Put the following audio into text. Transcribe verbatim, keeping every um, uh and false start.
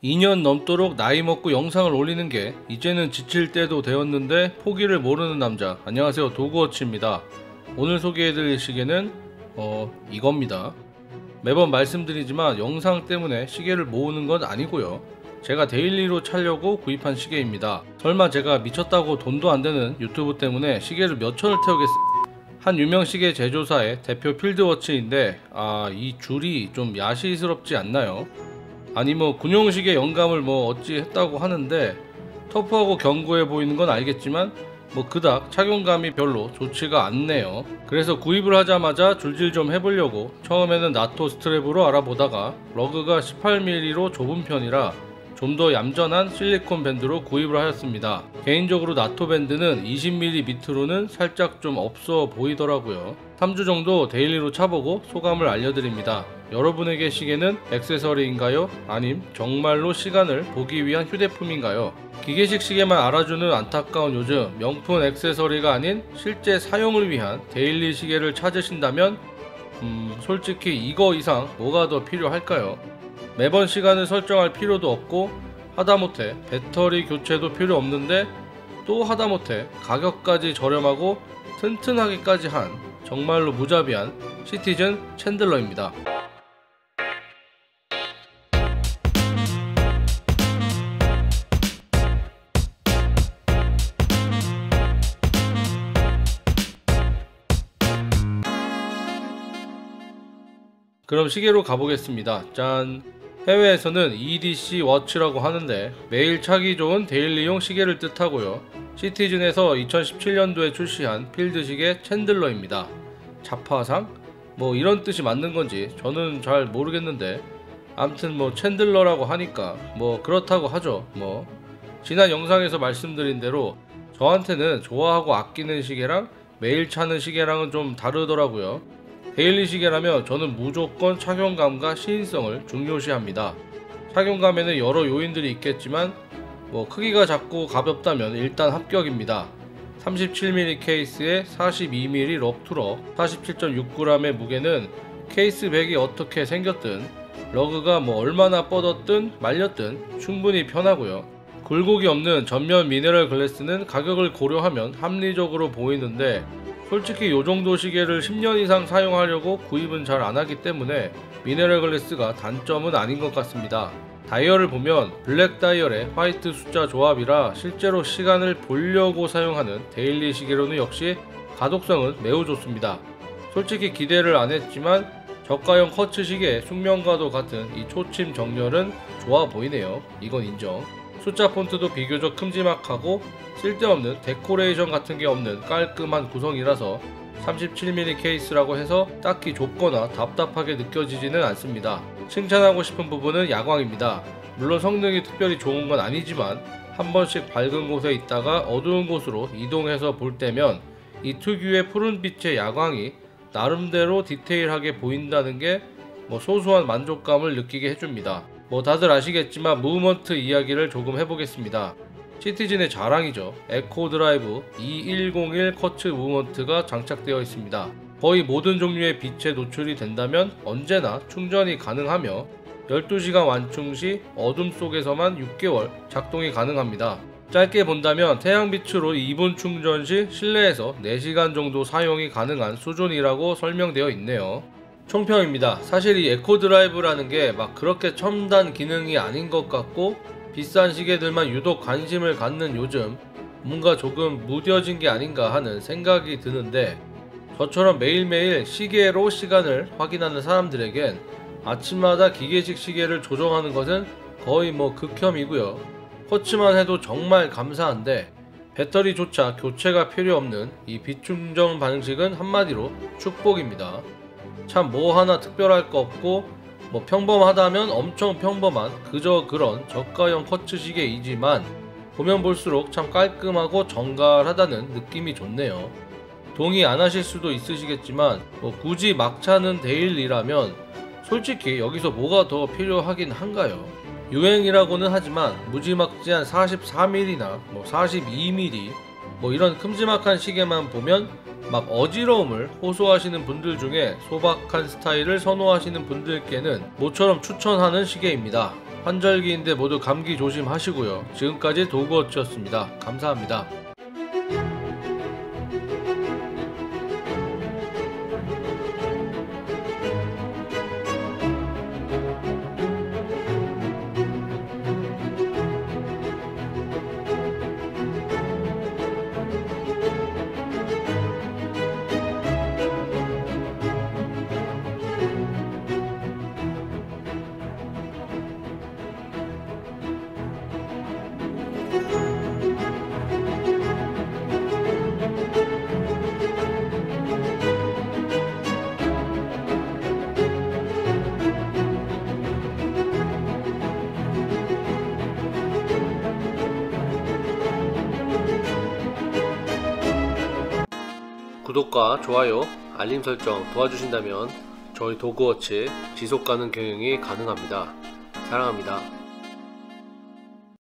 이 년 넘도록 나이 먹고 영상을 올리는 게 이제는 지칠 때도 되었는데 포기를 모르는 남자. 안녕하세요, 도그워치입니다. 오늘 소개해드릴 시계는 어 이겁니다. 매번 말씀드리지만 영상 때문에 시계를 모으는 건 아니고요, 제가 데일리로 차려고 구입한 시계입니다. 설마 제가 미쳤다고 돈도 안되는 유튜브 때문에 시계를 몇 천을 태우겠습니까? 한 유명 시계 제조사의 대표 필드워치인데 아, 이 줄이 좀 야시스럽지 않나요? 아니 뭐 군용시계 영감을 뭐 어찌 했다고 하는데 터프하고 견고해 보이는 건 알겠지만 뭐 그닥 착용감이 별로 좋지가 않네요. 그래서 구입을 하자마자 줄질 좀 해보려고 처음에는 나토 스트랩으로 알아보다가 러그가 십팔 밀리미터로 좁은 편이라 좀 더 얌전한 실리콘 밴드로 구입을 하였습니다. 개인적으로 나토 밴드는 이십 밀리미터 밑으로는 살짝 좀 없어 보이더라고요. 삼 주 정도 데일리로 차보고 소감을 알려드립니다. 여러분에게 시계는 액세서리인가요? 아님 정말로 시간을 보기 위한 휴대품인가요? 기계식 시계만 알아주는 안타까운 요즘, 명품 액세서리가 아닌 실제 사용을 위한 데일리 시계를 찾으신다면 음, 솔직히 이거 이상 뭐가 더 필요할까요? 매번 시간을 설정할 필요도 없고 하다못해 배터리 교체도 필요 없는데 또 하다못해 가격까지 저렴하고 튼튼하기까지 한 정말로 무자비한 시티즌 챈들러입니다. 그럼 시계로 가보겠습니다. 짠! 해외에서는 이디씨 워치라고 하는데 매일 차기 좋은 데일리용 시계를 뜻하고요, 시티즌에서 이천십칠 년도에 출시한 필드시계 챈들러입니다. 자파상? 뭐 이런 뜻이 맞는 건지 저는 잘 모르겠는데 암튼 뭐 챈들러라고 하니까 뭐 그렇다고 하죠. 뭐 지난 영상에서 말씀드린 대로 저한테는 좋아하고 아끼는 시계랑 매일 차는 시계랑은 좀 다르더라고요. 데일리 시계라면 저는 무조건 착용감과 시인성을 중요시합니다. 착용감에는 여러 요인들이 있겠지만 뭐 크기가 작고 가볍다면 일단 합격입니다. 삼십칠 밀리미터 케이스에 사십이 밀리미터 럭투럭, 사십칠 점 육 그램의 무게는 케이스 백이 어떻게 생겼든 러그가 뭐 얼마나 뻗었든 말렸든 충분히 편하고요. 굴곡이 없는 전면 미네랄 글래스는 가격을 고려하면 합리적으로 보이는데 솔직히 요정도 시계를 십 년 이상 사용하려고 구입은 잘 안하기 때문에 미네랄 글래스가 단점은 아닌 것 같습니다. 다이얼을 보면 블랙 다이얼의 화이트 숫자 조합이라 실제로 시간을 보려고 사용하는 데일리 시계로는 역시 가독성은 매우 좋습니다. 솔직히 기대를 안했지만 저가형 커츠 시계의 숙명과도 같은 이 초침 정렬은 좋아 보이네요. 이건 인정. 숫자 폰트도 비교적 큼지막하고 쓸데없는 데코레이션 같은 게 없는 깔끔한 구성이라서 삼십칠 밀리미터 케이스라고 해서 딱히 좁거나 답답하게 느껴지지는 않습니다. 칭찬하고 싶은 부분은 야광입니다. 물론 성능이 특별히 좋은 건 아니지만 한 번씩 밝은 곳에 있다가 어두운 곳으로 이동해서 볼 때면 이 특유의 푸른빛의 야광이 나름대로 디테일하게 보인다는 게 뭐 소소한 만족감을 느끼게 해줍니다. 뭐 다들 아시겠지만 무브먼트 이야기를 조금 해보겠습니다. 시티즌의 자랑이죠. 에코 드라이브 이천백일 커츠 무브먼트가 장착되어 있습니다. 거의 모든 종류의 빛에 노출이 된다면 언제나 충전이 가능하며 열두 시간 완충 시 어둠 속에서만 육 개월 작동이 가능합니다. 짧게 본다면 태양빛으로 이 분 충전 시 실내에서 네 시간 정도 사용이 가능한 수준이라고 설명되어 있네요. 총평입니다. 사실 이 에코 드라이브라는 게 막 그렇게 첨단 기능이 아닌 것 같고 비싼 시계들만 유독 관심을 갖는 요즘 뭔가 조금 무뎌진 게 아닌가 하는 생각이 드는데 저처럼 매일매일 시계로 시간을 확인하는 사람들에겐 아침마다 기계식 시계를 조정하는 것은 거의 뭐 극혐이고요. 커츠만 해도 정말 감사한데 배터리조차 교체가 필요 없는 이 비충전 방식은 한마디로 축복입니다. 참 뭐 하나 특별할 거 없고 뭐 평범하다면 엄청 평범한 그저 그런 저가형 커츠 시계이지만 보면 볼수록 참 깔끔하고 정갈하다는 느낌이 좋네요. 동의 안 하실 수도 있으시겠지만 뭐 굳이 막차는 데일리라면 솔직히 여기서 뭐가 더 필요하긴 한가요? 유행이라고는 하지만 무지막지한 사십사 밀리미터나 뭐 사십이 밀리미터 뭐 이런 큼지막한 시계만 보면 막 어지러움을 호소하시는 분들 중에 소박한 스타일을 선호하시는 분들께는 모처럼 추천하는 시계입니다. 환절기인데 모두 감기 조심하시고요. 지금까지 도그워치였습니다. 감사합니다. 구독과 좋아요, 알림 설정 도와주신다면 저희 도그워치 지속가능 경영이 가능합니다. 사랑합니다.